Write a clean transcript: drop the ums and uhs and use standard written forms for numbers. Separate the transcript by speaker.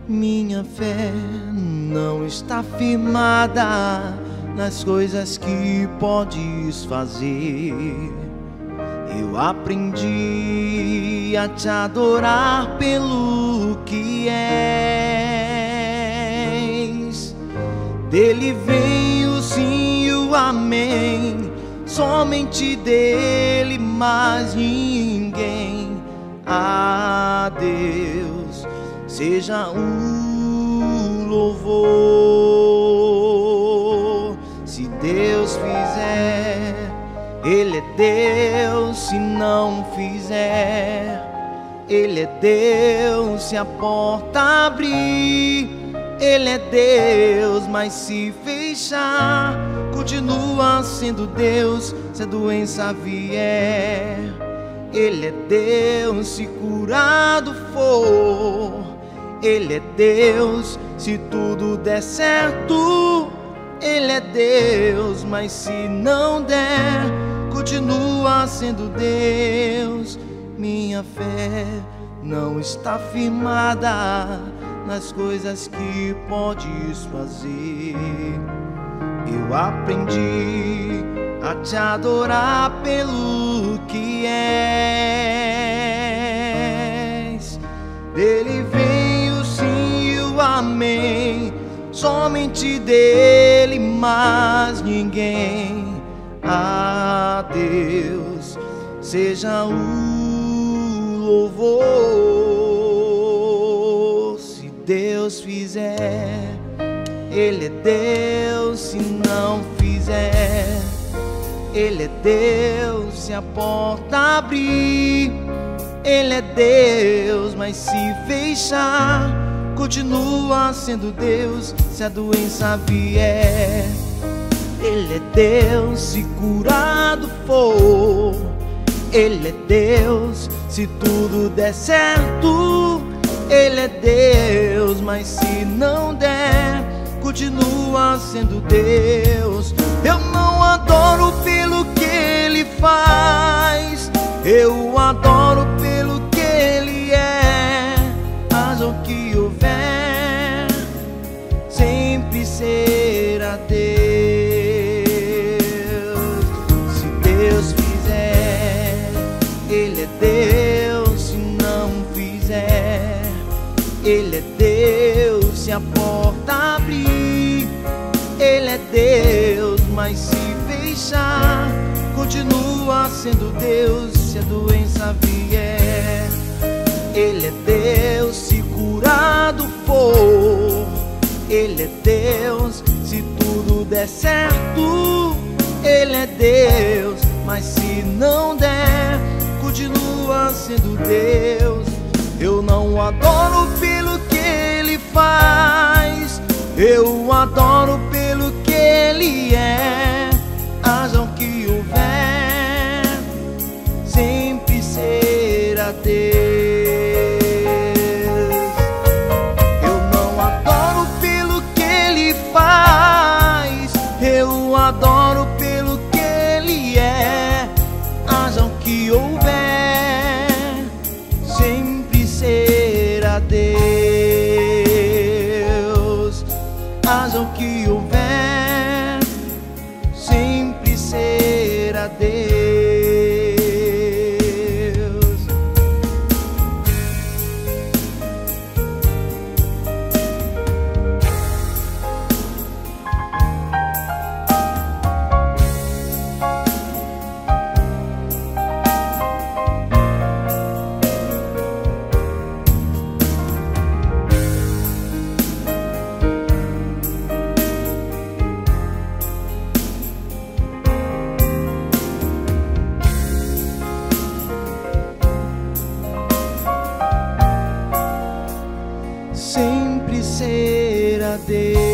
Speaker 1: Minha fé não está firmada nas coisas que podes fazer. Eu aprendi a te adorar pelo que és. Dele vem o sim e o amém, somente dele, mais ninguém. A Deus seja o louvor. Se Deus fizer, Ele é Deus. Se não fizer, Ele é Deus. Se a porta abrir, Ele é Deus. Mas se fechar, continua sendo Deus. Se a doença vier, Ele é Deus. Se curado for, Ele é Deus. Se tudo der certo, Ele é Deus. Mas se não der, continua sendo Deus. Minha fé não está firmada nas coisas que podes fazer. Eu aprendi a te adorar pelo que és. Dele vem o sim e o amém, somente dele, mais ninguém. A Deus seja o louvor. Se Deus fizer, Ele é Deus. Se não fizer, Ele é Deus. Se a porta abrir, Ele é Deus. Mas se fechar, continua sendo Deus. Se a doença vier, Ele é Deus. Se curado for, Ele é Deus. Se tudo der certo, Ele é Deus. Mas se não der, continua sendo Deus. Eu não adoro pelo que Ele faz, eu adoro pelo que Ele é. Haja o que houver, sempre será Deus. Se Deus fizer, Ele é Deus. Se não fizer, Ele é Deus. Se a porta abrir, Ele é Deus. Mas se fechar, continua sendo Deus. Se a doença vier, Ele é Deus. Se curado for, Ele é Deus. Se tudo der certo, Ele é Deus. Mas se não der, continua sendo Deus. Eu não adoro pelo que Ele faz, eu adoro pelo que Ele é. Haja o que houver, sempre será Deus. Eu não adoro pelo que Ele faz, eu adoro pelo que Ele é. Haja o que houver, sempre será Deus. Haja o que houver, sempre será Deus. Sempre será Deus.